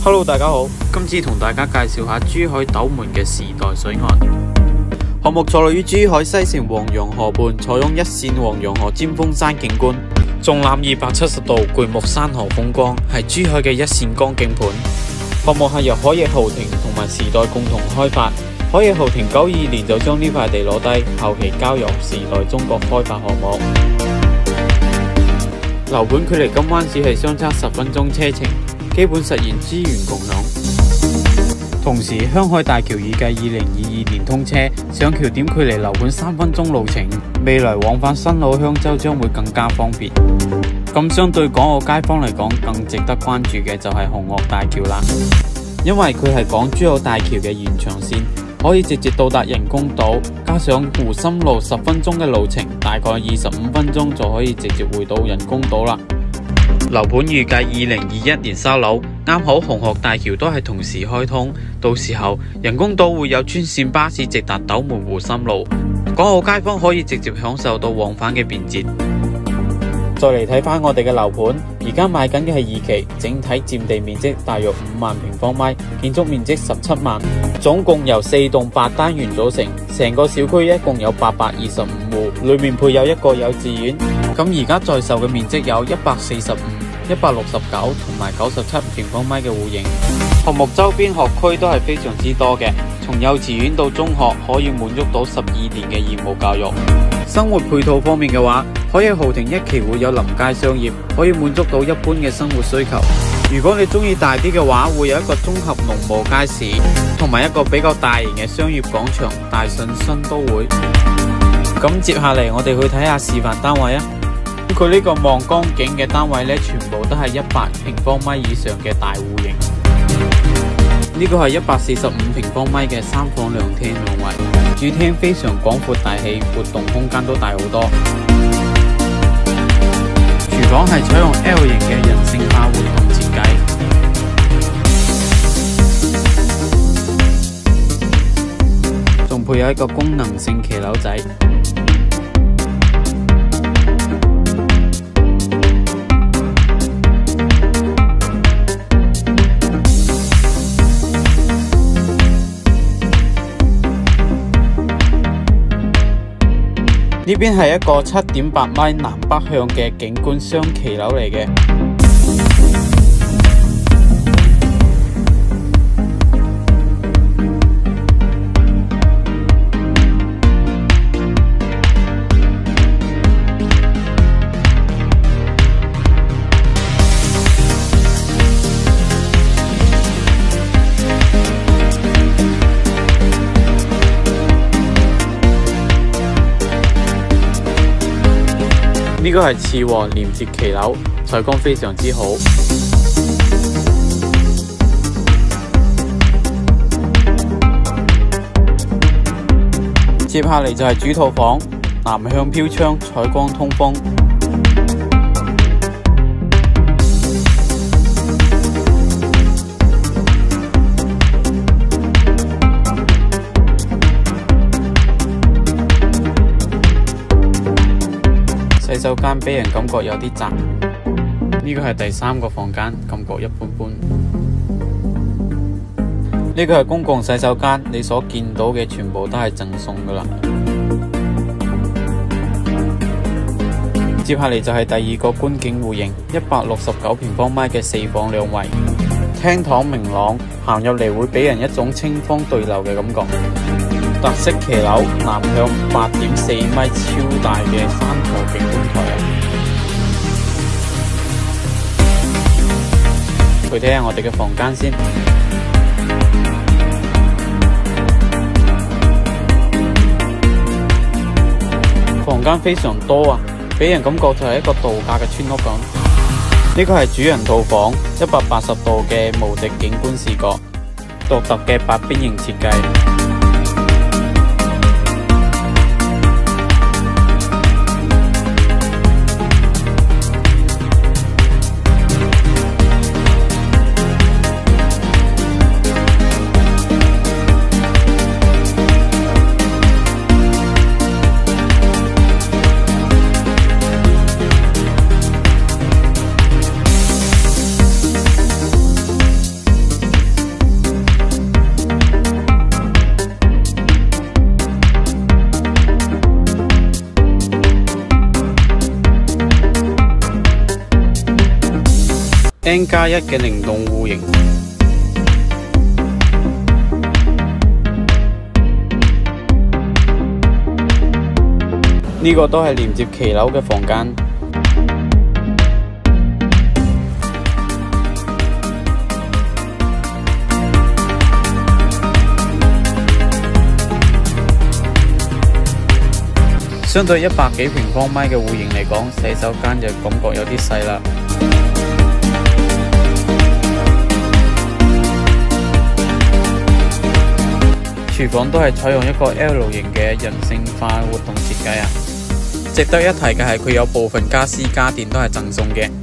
Hello， 大家好，今次同大家介紹下珠海斗門嘅時代水岸項目，坐落於珠海西城黃楊河畔，採用一線黃楊河尖峰山景觀，縱覽270度巨目山河風光，係珠海嘅一線江景盤。項目係由海逸豪庭同埋時代共同開發。海逸豪庭92年就將呢塊地攞低，後期交由時代中國開發項目。樓盤距離金灣市係相差10分鐘車程，基本實現資源共享。同時，香海大橋預計2022年通車，上橋點距離樓盤3分鐘路程，未來往返新老香洲將會更加方便。咁相對港澳街坊嚟講，更值得關注嘅就係紅鶴大橋啦，因為佢係港珠澳大橋嘅延長線，可以直接到達人工島，加上湖心路10分鐘嘅路程，大概25分鐘就可以直接回到人工島啦。樓盤預計2021年收樓，啱好紅鶴大橋都係同時開通，到時候人工島會有專線巴士直達斗門湖心路，港澳街坊可以直接享受到往返嘅便捷。再嚟睇翻我哋嘅樓盤，而家賣緊嘅係2期，整體佔地面積大約5萬平方米，建築面積17萬，總共由4棟8單元組成，成個小區一共有825戶，裏面配有一個幼稚園。咁而家在售嘅面積有145、169同埋97平方米嘅戶型。項目周邊學區都係非常之多嘅，從幼稚園到中學可以滿足到12年嘅義務教育。生活配套方面嘅話，海逸豪庭1期會有臨街商業，可以滿足到一般嘅生活需求。如果你中意大啲嘅話，會有一個綜合農務街市，同埋一個比較大型嘅商業廣場——大信新都會。咁接下嚟我哋去睇下示範單位啊！佢呢個望江景嘅單位呢，全部都係100平方米以上嘅大戶型。呢個係145平方米嘅3房2廳2衛，主廳非常廣闊大氣，活動空間都大好多。廚房係採用 L 型嘅人性化回廊設計，仲配有一個功能性騎樓仔。呢邊係一個7.8米南北向嘅景觀雙騎樓嚟嘅。呢個係次和連接騎樓，採光非常之好。接下嚟就係主套房，南向飄窗，採光通風。洗手間俾人感覺有啲窄，呢個係第3個房間，感覺一般般。呢個係公共洗手間，你所見到嘅全部都係贈送噶啦。接下嚟就係第2個觀景戶型，169平方米嘅4房2衛，廳堂明朗，行入嚟會俾人一種清風對流嘅感覺。特色騎樓，南向8.4米超大嘅山河景觀台啊！去睇下我哋嘅房間先。房間非常多啊，俾人感覺就係一個度假嘅村屋咁。呢個係主人套房，180度嘅無敵景觀視覺，獨特嘅8邊形設計。 N+1 嘅靈動戶型。呢個都係連接騎樓嘅房間。相對100幾平方米嘅戶型嚟講，洗手間就感覺有啲細啦。廚房都係採用一個 L 型嘅人性化活動設計啊！值得一提嘅係佢有部分家私家電都係贈送嘅。